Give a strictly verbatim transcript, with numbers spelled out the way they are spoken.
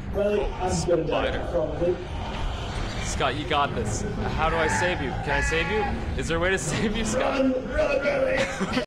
Well, I'm gonna die, probably. Scott, you got this. How do I save you? Can I save you? Is there a way to save you, Scott? Run, run, Billy!